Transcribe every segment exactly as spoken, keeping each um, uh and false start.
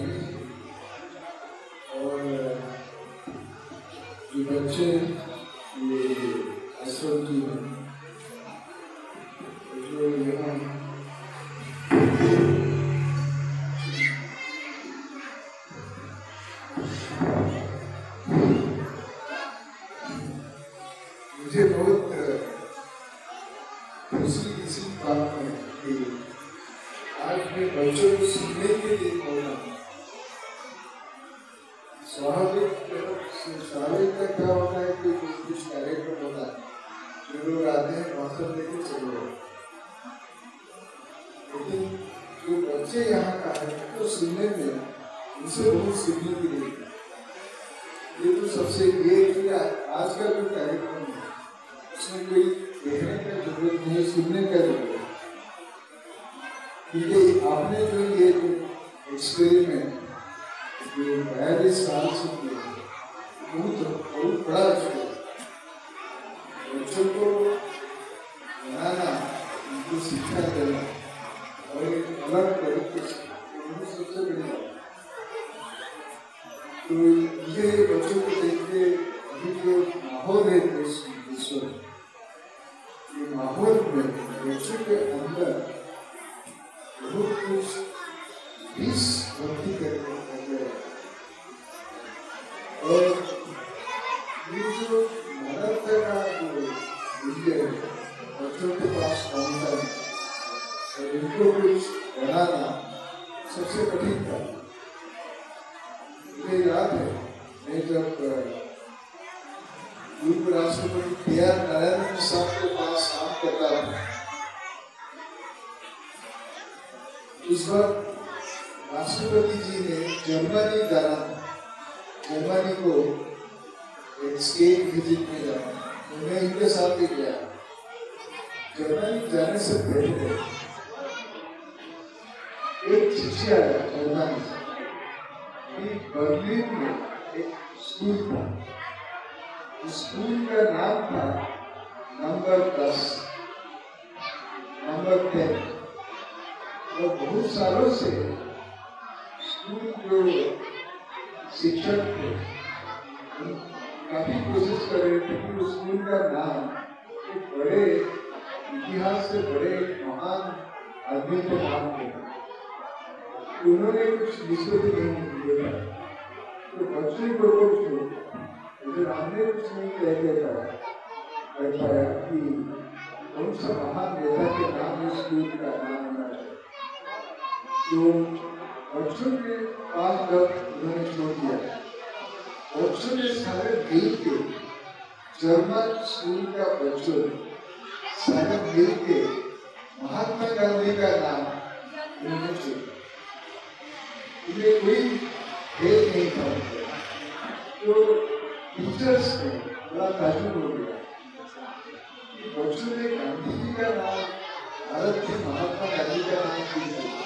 गांधी जी और ये बच्चे ये अशोक जी जो यहाँ मुझे बहुत खुशी इसी बात में कि आज मैं बच्चों को सुनने के लिए बोला। स्वाभाविक स्वाभाविक का क्या होता है कि कुछ कुछ कार्यक्रम होता है जो लोग आते हैं भाषण लेके चले जाते, लेकिन जो बच्चे यहाँ का है तो सुनने में उनसे बहुत सीखने के लिए ये तो सबसे ये कि आज का जो कार्यक्रम है उसमें कोई देखने का जरूरत नहीं, सुनने का जरूरत है। क्योंकि आपने जो ये एक्सपेरिमेंट जो बयालीस साल से किया बहुत बहुत बड़ा एक्सपेरिमेंट, बच्चों को बनाना, उनको शिक्षा देना और एक अलग तरीके से सबसे बड़ी बात। तो ये बच्चों को देखते अभी जो माहौल है विश्व में, ये माहौल में बच्चों के अंदर बहुत कुछ विष भक्ति करने लगे और ये जो मानवता का जो मूल्य है बच्चों के पास पहुंचता है और इनको कुछ बनाना सबसे कठिन था। मुझे याद है मैं जब पूर्व राष्ट्रपति सत्या नारायण साहु के पास काम करता था, उस वक्त राष्ट्रपति जी ने जर्मनी जाना था, जर्मनी को एक स्टेट विजिट में जाना, तो मैं इनके साथ ही गया। जर्मनी जाने से पहले एक चिट्ठी आया जर्मनी से कि बर्लिन में एक स्कूल था, स्कूल का नाम था नंबर दस, नंबर टेन, और बहुत सालों से स्कूल जो शिक्षक थे काफी कोशिश कर रहे थे कि उस स्कूल का नाम एक बड़े इतिहास से बड़े महान आदमी के नाम पे, उन्होंने कुछ निष्पत्ति नहीं दिया था। तो बच्चे को कुछ हमने कुछ नहीं कह पाया कि कौन सा महान नेता के नाम इस स्कूल का नाम होना चाहिए। तो बच्चों के पास जब उन्होंने छोड़ दिया, बच्चों ने सारे मिल के जर्मन स्कूल का बच्चों सारे मिल के महात्मा गांधी का नाम उन्होंने चुना। उन्हें कोई भेद नहीं था। तो टीचर्स ने बड़ा ताजुब हो गया कि बच्चों ने गांधी जी का नाम, भारत के महात्मा गांधी का नाम क्यों दिया।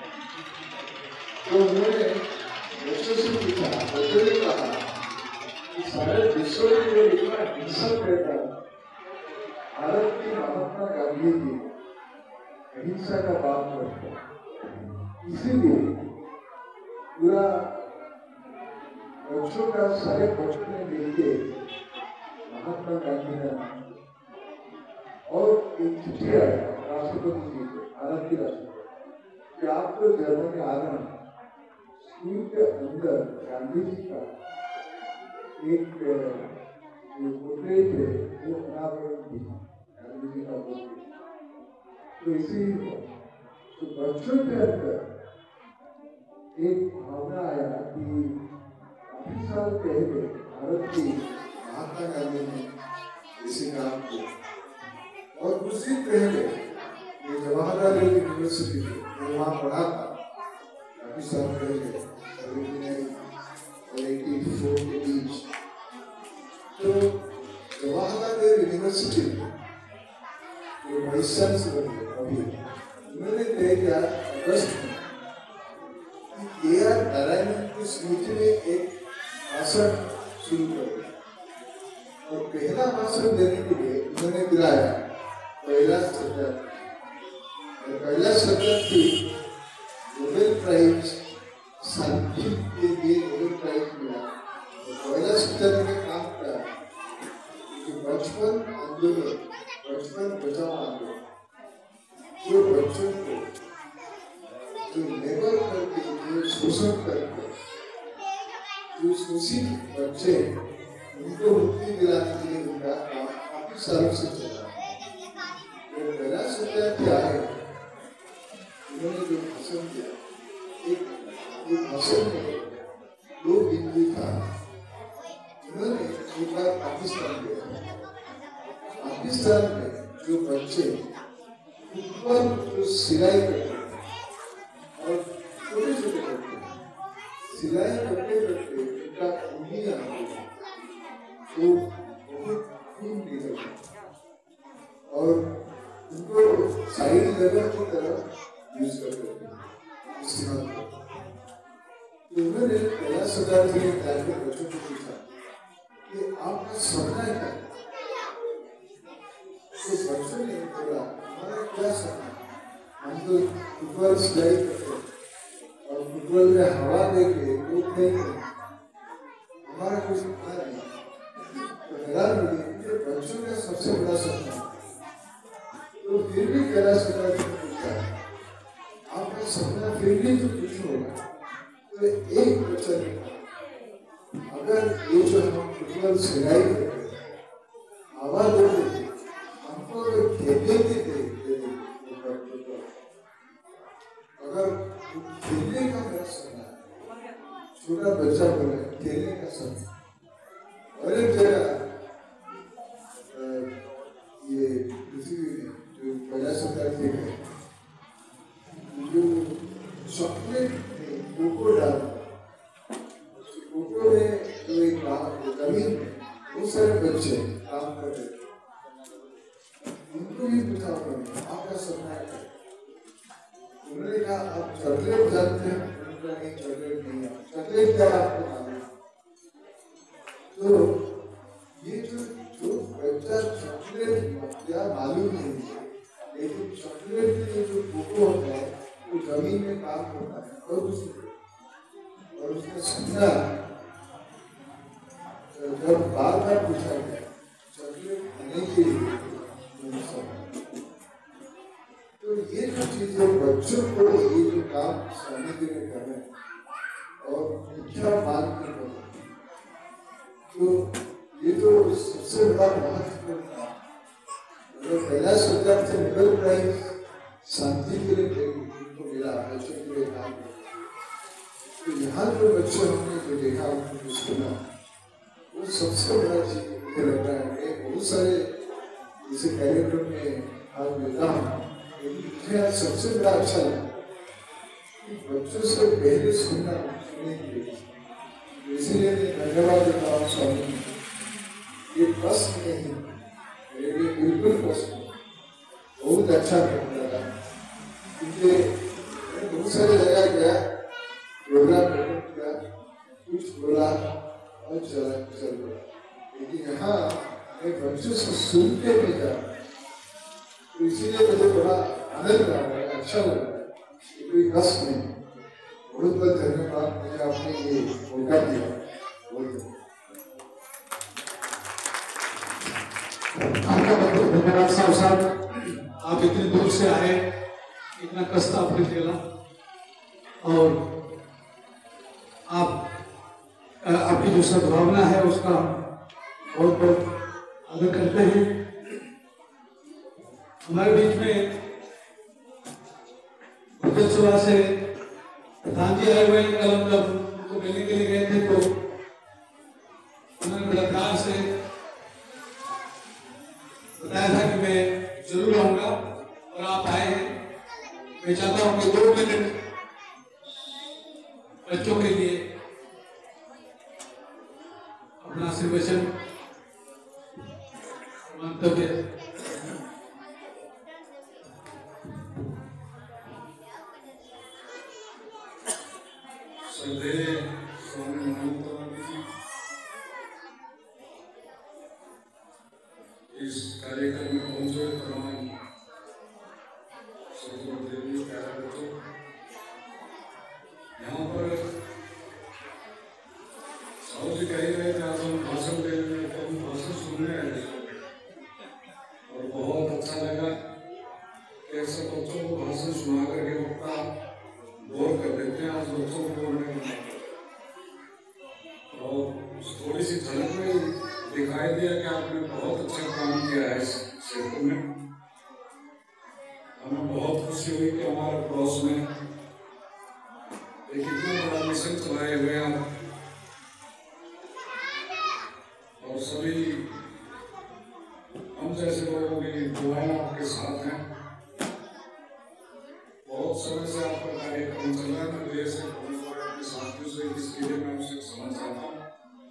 तो उन्होंने बच्चों से पूछा, बच्चों ने कहा कि सारे विश्व में जो इतना हिंसक रहता है, भारत के महात्मा गांधी जी अहिंसा का बात करते हैं, इसीलिए पूरा बच्चों का सारे बच्चों ने मिलके महात्मा गांधी का नाम और एक चिट्ठी आया राष्ट्रपति जी को, भारत के राष्ट्रपति, कि आप तो जर्मनी आ रहे हैं, स्कूल के अंदर गांधी जी का एक जो पोर्ट्रेट है वो अनावरण थी, गांधी जी का पोर्ट्रेट। तो इसी तो बच्चों के अंदर एक भावना आया कि काफी साल पहले भारत की महात्मा गांधी ने इसे काम किया, और कुछ दिन पहले ये जवाहरलाल यूनिवर्सिटी में वहाँ पढ़ा था काफी साल पहले चौरासी के बीच। तो जवाहरलाल यूनिवर्सिटी में जो वाइस चांसलर थे अभी, उन्होंने तय किया अगस्त में ए आर नारायण की स्मृति में एक भाषण शुरू कर दिया, और पहला भाषण देने के लिए उन्होंने बुलाया पहला सब्जेक्ट, पहला सब्जेक्ट थी नोबेल प्राइज शांति शोषित बच्चे उनको मुक्ति दिलाने के लिए उनका काम काफी सालों से चला। तो पहला सत्याग्रह आए, उन्होंने जो भाषण दिया, एक एक भाषण में दो बिंदु था। उन्होंने एक बार पाकिस्तान गया, पाकिस्तान में जो बच्चे ऊपर जो सिलाई करते और छोटे छोटे करते सिलाई करते करते उनका उंगलियां तो बहुत खून निकलता और उनको साइड लेवल की तरह यूज करते थे इस्तेमाल करते। तो उन्होंने पहला सवाल के जाकर बच्चों को पूछा कि आपका सपना क्या है? तो बच्चों ने बोला हमारा क्या सपना, हम तो फुटबॉल सिलाई करते और फुटबॉल में हवा देके लोग खेलते, हमारा कोई सपना नहीं। तो हैरान हुई कि बच्चों का सबसे बड़ा सपना। तो फिर भी पहला सपना पूछा आपका सपना फिर भी तो कुछ होगा। तो एक बच्चा ने कहा अगर ये जो हम फुटबॉल सिलाई करते हवा देते हमको अगर खेलने देते अगर खेलने का मेरा सपना है, छोटा बच्चा बोला खेलने का सपना। और एक जगह ये पृथ्वी में जो पहला सत्याग्रह है, जो चॉकलेट में कोको डाल कोको में जो एक जमीन में बहुत सारे बच्चे काम कर रहे थे, उनको भी पूछा उन्होंने आपका सपना है? उन्होंने कहा आप चॉकलेट जानते हैं? उन्होंने नहीं चॉकलेट नहीं है। चॉकलेट क्या आपको मालूम? तो ये जो जो बच्चा चॉकलेट क्या मालूम नहीं है, लेकिन चॉकलेट के लिए जो कोको होता है वो जमीन में काम करता है और उसको और उसका सपना जब बार बार पूछा गया चॉकलेट खाने के लिए, तो ये जो चीजें बच्चों को ये जो काम सामने के लिए कर रहे हैं और इच्छा मान के कर रहे हैं, तो ये तो सबसे बड़ा महत्वपूर्ण काम। अगर पहला सरकार से नोबेल प्राइज शांति के लिए उनको मिला, बच्चों के लिए काम किया, तो यहाँ जो बच्चे हमने जो देखा उनको सुना वो सबसे बड़ा चीज मुझे लग रहा है। मैं बहुत सारे इसे कार्यक्रम में भाग लेता हूँ, मुझे आज सबसे बड़ा अच्छा लगा कि बच्चों से पहले सुनना सुनने के लिए। इसीलिए मैं धन्यवाद देता हूँ स्वामी, ये प्रश्न नहीं मेरे लिए बिल्कुल प्रश्न बहुत अच्छा लगा, क्योंकि मैं बहुत सारी जगह गया, प्रोग्राम किया, कुछ बोला और चला चल गया, लेकिन यहाँ मैं बच्चों से सुन के भी जा, तो इसीलिए मुझे बड़ा आनंद आ रहा है, अच्छा लग रहा है, कोई कष्ट नहीं। बहुत बहुत धन्यवाद, मुझे आपने ये मौका दिया। आपका बहुत धन्यवाद साहब साहब, आप इतनी दूर से आए, इतना कष्ट आपने झेला और आप आपकी जो सद्भावना है उसका बहुत बहुत आदर करते हैं। हमारे बीच में राज्य सभा से प्रधान जी आए हुए हैं। कल हम जब उनको मिलने के लिए गए थे तो उन्होंने बड़ा प्यार से बताया था कि मैं जरूर आऊंगा और आप आए हैं। मैं चाहता हूं कि दो मिनट बच्चों के लिए अपना आशीर्वचन मंतव्य श्रद्धेय स्वामी इस कार्यक्रम में पहुंचे तमाम सदगुरुदेव प्यारे बच्चों, यहाँ पर साहु जी कह रहे थे आज हम भाषण दे रहे थे, हम भाषण सुनने आए और बहुत अच्छा लगा कि ऐसे बच्चों को भाषण सुना करके वक्ता बोर कर देते हैं। आज बच्चों को बोलने का और दिखाई दिया कि आपने बहुत अच्छा काम किया है इस क्षेत्र में। हमें बहुत खुशी हुई कि हमारे पड़ोस में एक इतना बड़ा मिशन चलाए हुए आप और सभी हम जैसे लोगों की दुआएं आपके साथ हैं। बहुत समय से आपका कार्यक्रम चल रहा है। मैं देर से अपने साथियों से इसके लिए मैं आपसे क्षमा चाहता हूँ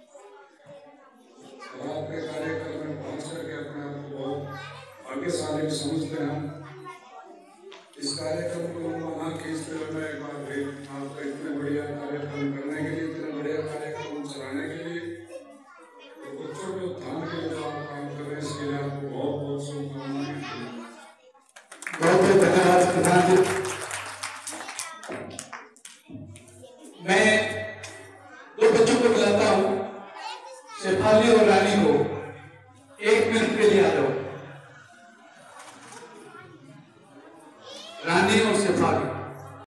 और आपके कार्यक्रम में पहुंच करके अपने आप को बहुत भाग्यशाली समझते हैं। इस कार्यक्रम को ना खींचते हुए मैं एक बार फिर आपका इतने बढ़िया कार्यक्रम करने के लिए, इतने बढ़िया कार्यक्रम चलाने के लिए, तो बच्चों के उत्थान के लिए जो आप काम कर रहे हैं इसके लिए आपको बहुत बहुत शुभकामनाएं। बहुत बहुत धन्यवाद प्रधान जी। मैं